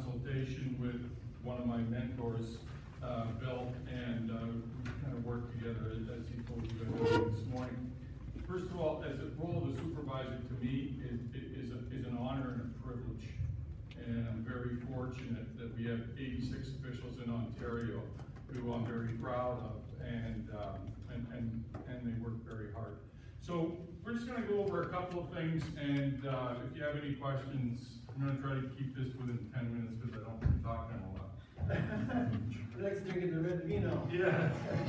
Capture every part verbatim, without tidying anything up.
consultation with one of my mentors, uh, Bill, and uh, we kind of worked together as, as he told you guys this morning. First of all, as a role of a supervisor to me is, is, a, is an honor and a privilege. And I'm very fortunate that we have eighty-six officials in Ontario who I'm very proud of, and, um, and, and, and they work very hard. So we're just going to go over a couple of things, and uh, if you have any questions, I'm going to try to keep this within ten minutes because I don't like talking a lot. Next, drinking the red vino. Yeah.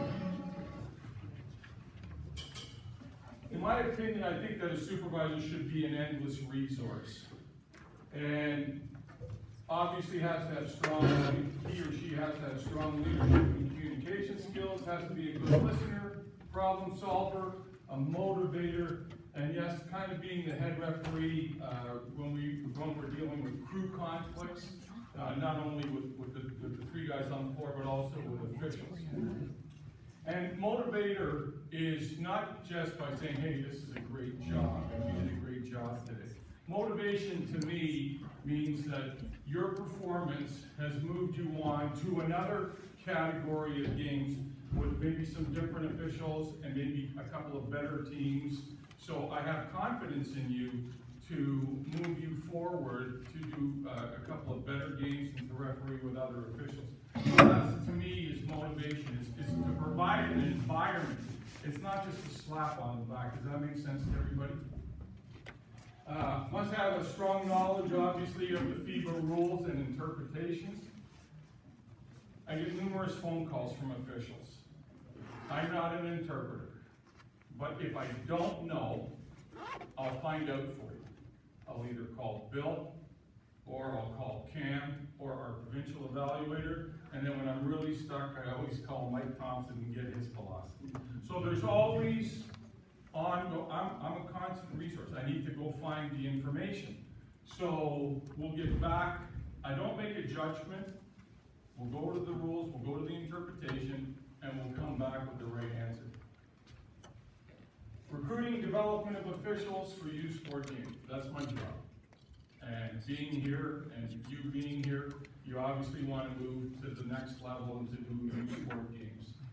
In my opinion, I think that a supervisor should be an endless resource. And obviously has to have strong, he or she has to have strong leadership and communication skills, has to be a good listener, problem solver, a motivator, and yes, kind of being the head referee uh, when, we, when we're dealing with crew conflicts, uh, not only with, with, the, with the three guys on the floor, but also with officials. And motivator is not just by saying, hey, this is a great job, and you did a great job today. Motivation to me means that your performance has moved you on to another category of games with maybe some different officials and maybe a couple of better teams. So I have confidence in you to move you forward to do uh, a couple of better games and to referee with other officials. So that, to me, is motivation, is, is to provide an environment. It's not just a slap on the back. Does that make sense to everybody? Uh, must have a strong knowledge, obviously, of the FIBA rules and interpretations. I get numerous phone calls from officials. I'm not an interpreter, but if I don't know, I'll find out for you. I'll either call Bill, or I'll call Cam, or our provincial evaluator, and then when I'm really stuck, I always call Mike Thompson and get his philosophy. So there's always on, I'm, I'm a constant resource. I need to go find the information. So we'll get back, I don't make a judgment, we'll go to the rules, we'll go to the interpretation, and we'll come back with the right answer. Recruiting and development of officials for youth sport games, that's my job. And being here, and you being here, you obviously want to move to the next level and to do youth sport games.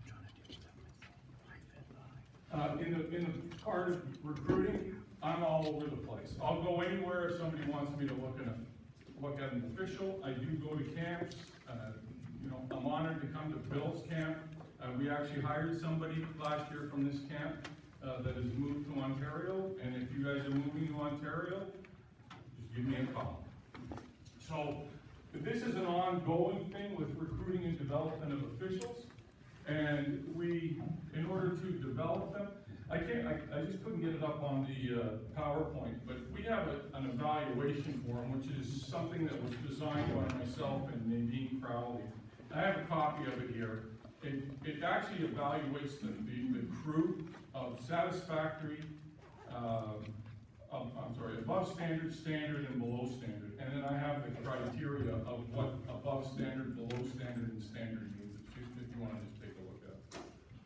Uh, in, the, in the part of recruiting, I'm all over the place. I'll go anywhere if somebody wants me to look at, a, look at an official. I do go to camps. Uh, you know, I'm honored to come to Bill's camp. Uh, we actually hired somebody last year from this camp uh, that has moved to Ontario. And if you guys are moving to Ontario, just give me a call. So this is an ongoing thing with recruiting and development of officials. And we, in order to develop them, I can't, I, I just couldn't get it up on the uh, PowerPoint, but we have a, an evaluation form, which is something that was designed by myself and Nadine Crowley. I have a copy of it here. It, it actually evaluates the, the, the crew of satisfactory, uh, of, I'm sorry, above standard, standard, and below standard. And then I have the criteria of what above standard, below standard, and standard means, if, if you want to just take a look at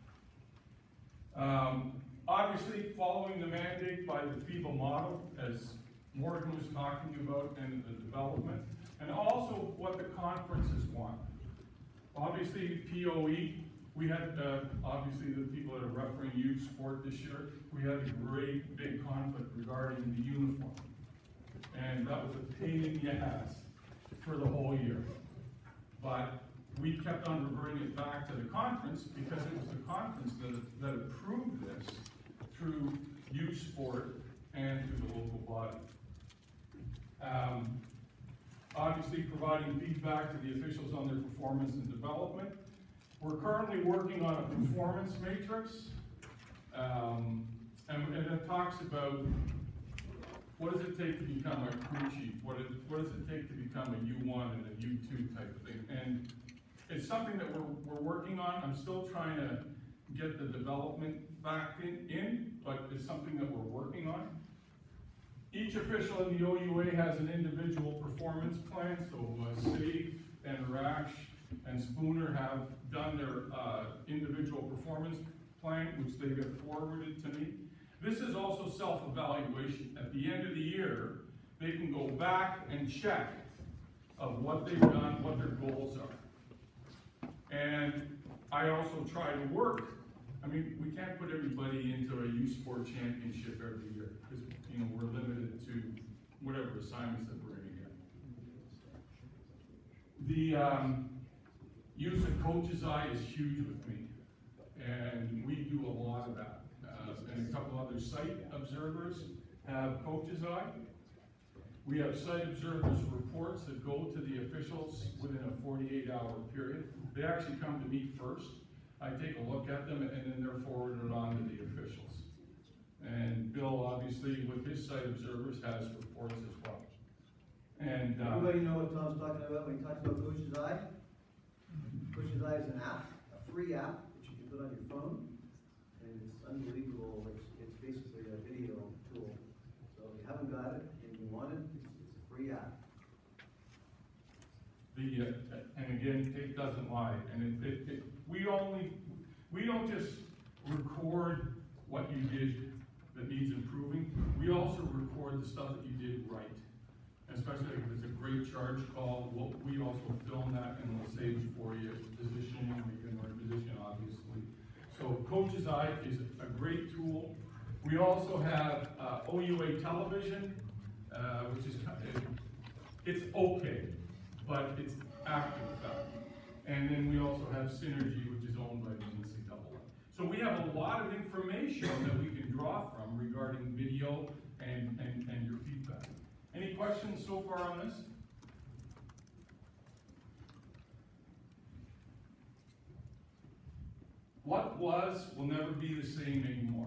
it. Um, obviously, following the mandate by the FIBA model, as Morgan was talking about, and the development, and also what the conferences want. Obviously, P O E, we had, uh, obviously, the people that are refereeing youth sport this year, we had a great big conflict regarding the uniform. And that was a pain in the ass for the whole year. But we kept on reverting it back to the conference because it was the conference that, that approved this through youth sport and through the local body. Um, obviously providing feedback to the officials on their performance and development. We're currently working on a performance matrix, um, and, and it talks about what does it take to become a crew chief, what, it, what does it take to become a U one and a U two type of thing. And it's something that we're, we're working on. I'm still trying to get the development back in, in, but it's something that we're working on. Each official in the O U A has an individual performance plan, so uh, Save and Rash and Spooner have done their uh, individual performance plan, which they get forwarded to me. This is also self-evaluation. At the end of the year, they can go back and check of what they've done, what their goals are. And I also try to work. I mean, we can't put everybody into a youth sport championship every year, because, you know, we're limited to whatever assignments that we're gonna get. The um, use of Coach's Eye is huge with me, and we do a lot of that. Uh, and a couple other site observers have Coach's Eye. We have site observers reports that go to the officials within a forty-eight hour period. They actually come to me first. I take a look at them, and then they're forwarded on to the officials. And Bill, obviously, with his site observers, has reports as well. And uh, everybody know what Tom's talking about when he talks about Coach's Eye? Coach's Eye is an app, a free app, which you can put on your phone, and it's unbelievable. It's, it's basically a video tool. So if you haven't got it and you want it, it's, it's a free app. The uh, and again, it doesn't lie, and it, it, it we only we don't just record what you did that needs improving. We also record the stuff that you did right. Especially if it's a great charge call, we'll, we also film that and we'll save it for you. Positioning, we can position obviously. So Coach's Eye is a great tool. We also have uh, O U A television, uh, which is it's okay, but it's after the fact. And then we also have Synergy, which is owned by the N C double A. So we have a lot of information that we can draw from regarding video and, and, and your feedback. Any questions so far on this? What was will never be the same anymore.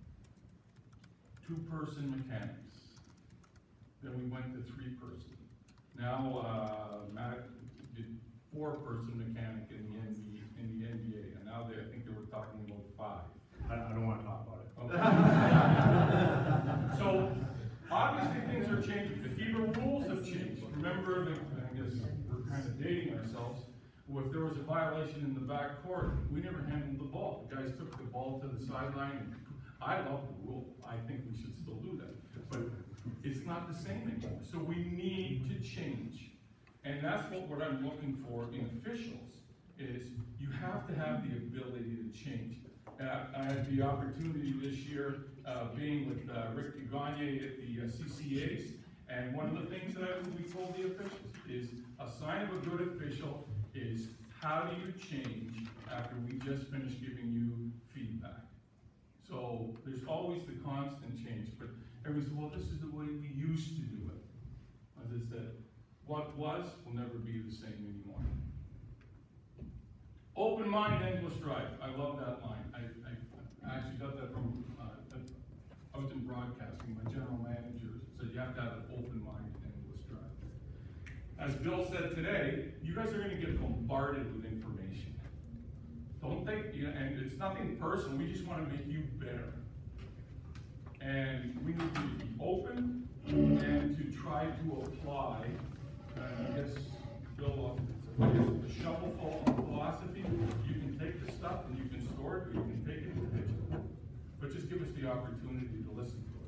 Two-person mechanics. Then we went to three-person. Now, uh, Matt did four-person mechanic in the N B A, in the N B A, and now they, I think they were talking about five. I, I don't want to talk about it. Okay. So, obviously things are changing. The FIBA rules have changed. Remember, that, I guess we're kind of dating ourselves. Well, if there was a violation in the back court, we never handled the ball. The guys took the ball to the sideline. I love the rule. I think we should still do that. But it's not the same anymore. So we need to change. And that's what, what I'm looking for in officials, is you have to have the ability to change. Uh, I had the opportunity this year uh, being with uh, Rick Gagne at the uh, C C As, and one of the things that I, we told the officials is a sign of a good official is how do you change after we just finished giving you feedback. So there's always the constant change, but everybody said, well, this is the way we used to do it. As I said, what was will never be the same anymore. Open mind, endless drive. I love that line. I, I, I actually got that from, uh, I was in broadcasting. My general manager said you have to have an open mind, endless drive. As Bill said today, you guys are going to get bombarded with information. Don't think, you know, and it's nothing personal. We just want to make you better. And we need to be open and to try to apply, uh, I guess, Bill, uh, the shovel full of philosophy. You can take the stuff and you can store it, or you can take it to pitch it. But just give us the opportunity to listen to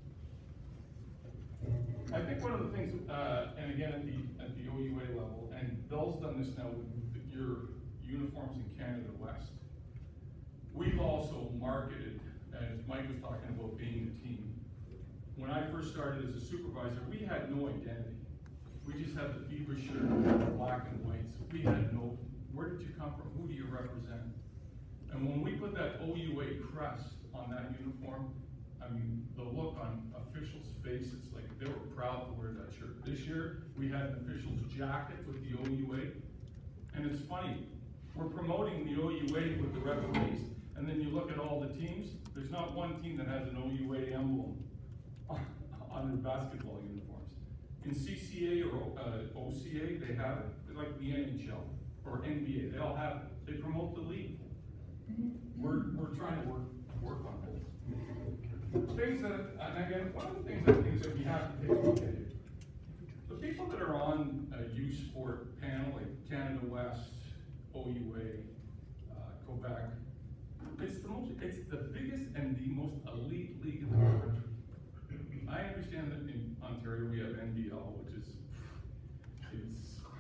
us. I think one of the things, uh, and again at the at the O U A level, and Bill's done this now with your uniforms in Canada West. We've also marketed, as Mike was talking about being a team. When I first started as a supervisor, we had no identity. We just had the FIBA shirt, black and whites. We had no, where did you come from? Who do you represent? And when we put that O U A crest on that uniform, I mean, the look on officials' faces, like they were proud to wear that shirt. This year, we had an official's jacket with the O U A. And it's funny, we're promoting the O U A with the referees, and then you look at all the teams, there's not one team that has an O U A emblem on their basketball uniforms. In C C A or uh, O C A, they have it. They're like the N H L or N B A. They all have it. They promote the league. We're, we're trying to work, work on it. Things that, and again, one of the things I think that we have to take a look at here. The people that are on a youth sport panel, like Canada West, O U A, uh, Quebec, it's the most, it's the biggest and the most elite league in the country. I understand that in Ontario we have N B L, which is, it's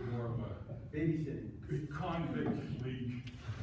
Babysitting. The convict league.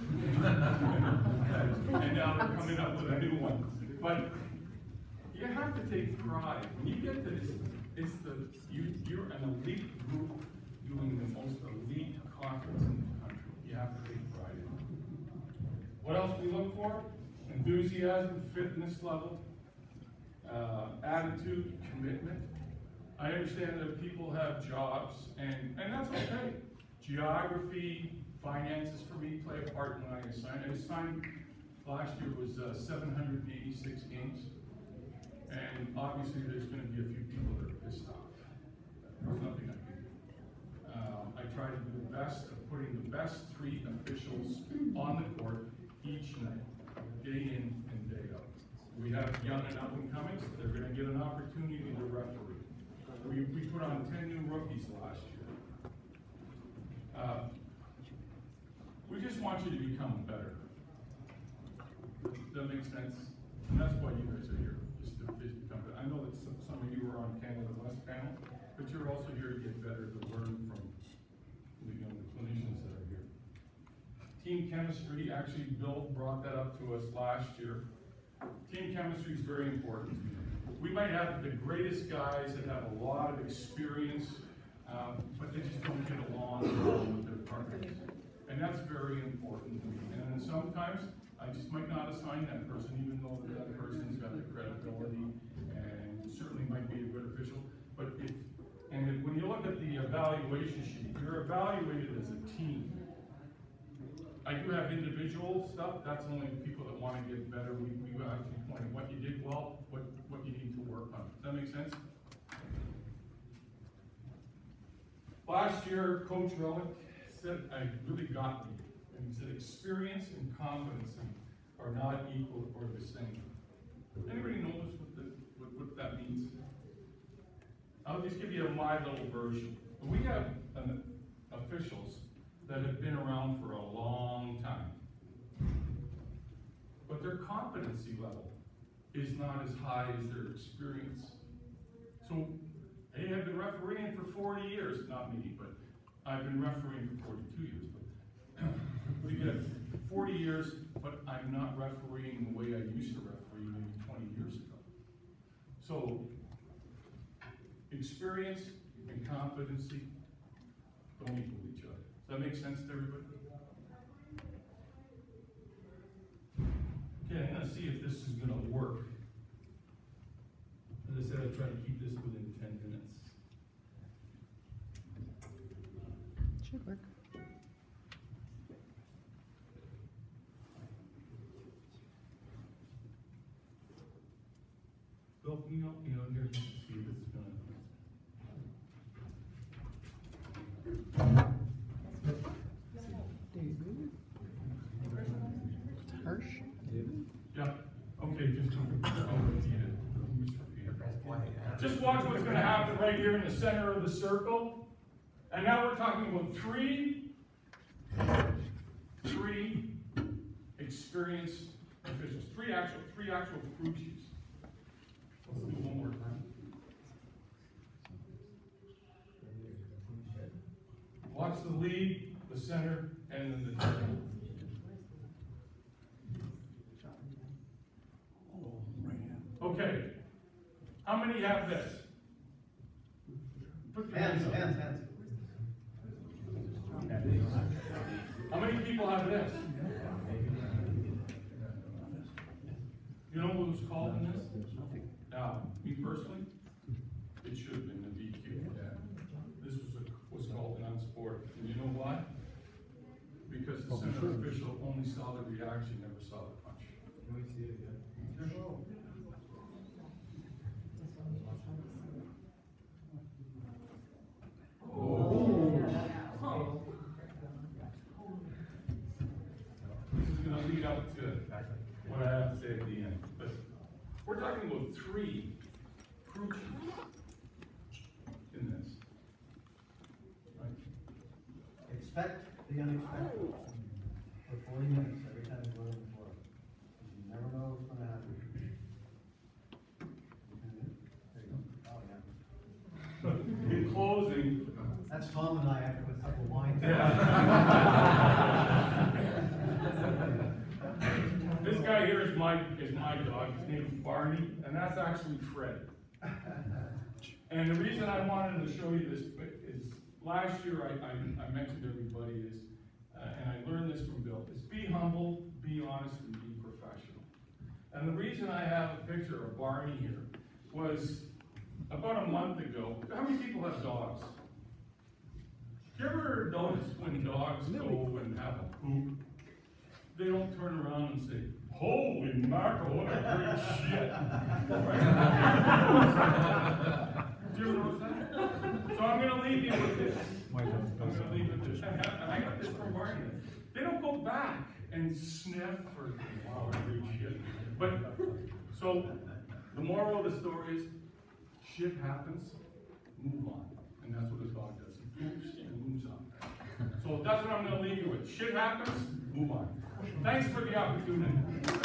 And now they're coming up with a new one. But you have to take pride. When you get this, it's the, you, you're an elite group doing the most elite conference in the country. You have to take pride in it. What else we look for? Enthusiasm, fitness level, uh, attitude, commitment. I understand that people have jobs, and, and that's okay. Geography, finances for me play a part when I assign. I assigned, last year was uh, seven hundred eighty-six games. And obviously there's gonna be a few people that are pissed off. There's nothing I can do. Um, I try to do the best of putting the best three officials on the court each night, day in and day out. We have young and up and comings, they're gonna get an opportunity to referee. We, we put on ten new rookies last year. Uh, we just want you to become better. Does that make sense? And that's why you guys are here, just to, just to become better. I know that some, some of you are on Canada West panel, but you're also here to get better, to learn from the, you know, the clinicians that are here. Team chemistry, actually Bill brought that up to us last year. Team chemistry is very important. We might have the greatest guys that have a lot of experience, um, but they just don't get along with their partners. And that's very important to me. And then sometimes I just might not assign that person, even though that person's got the credibility and certainly might be a good official. But if, and if, when you look at the evaluation sheet, you're evaluated as a team. I do have individual stuff, that's only people that want to get better. We, we actually point what you did well, what, what you need to work on. Does that make sense? Last year, Coach Relic said, I really got me. And he said, experience and competency are not equal or the same. Anybody notice what, the, what, what that means? I'll just give you a my little version. We have an, officials that have been around for a long time, but their competency level is not as high as their experience. So they have been refereeing for forty years, not me, but I've been refereeing for forty-two years. But we get forty years, but I'm not refereeing the way I used to referee maybe twenty years ago. So experience and competency don't equal each other. Does that make sense to everybody? Okay, I'm gonna see if this is gonna work. As I said, I try to keep this within ten minutes. Should work. Bill, can you help me out here just to see if this is gonna. Harsh. Yeah, okay, just, I'll repeat it. Just watch what's gonna happen right here in the center of the circle. And now we're talking about three, three experienced officials, three actual, three actual crew chiefs. Let's do one more time. Watch the lead, the center, and then the tail. Okay, how many have this? Put your Hands, hands up. hands, hands. How many people have this? You know what was called in this? Now, me personally, it should have been the D Q. This was a, was called an unsport. And you know why? Because the center official only saw the reaction, never saw the punch. Can we see it again? Sure. This is gonna lead up to what I have to say at the end. But we're talking about three crew chiefs in this. Right? Expect the unexpected. For forty minutes every time you go in the floor. You never know what's gonna happen. There you go. Oh, yeah. In closing, That's Tom and I after a couple lines. This guy here is my, is my dog, his name is Barney, and that's actually Fred. And the reason I wanted to show you this is, last year I, I, I mentioned to everybody is, uh, and I learned this from Bill, is be humble, be honest, and be professional. And the reason I have a picture of Barney here was about a month ago. How many people have dogs? Do you ever notice when dogs go and have a poop, they don't turn around and say, holy mackerel, what a great shit. Do you ever notice that? So I'm gonna leave you with this. I'm gonna leave it with this. And I got this from Barney. They don't go back and sniff or, wow, what a great shit. But, so, the moral of the story is, shit happens, move on. And that's what a dog does. He poops and moves on. So that's what I'm gonna leave you with. Shit happens, move on. Thanks for the opportunity.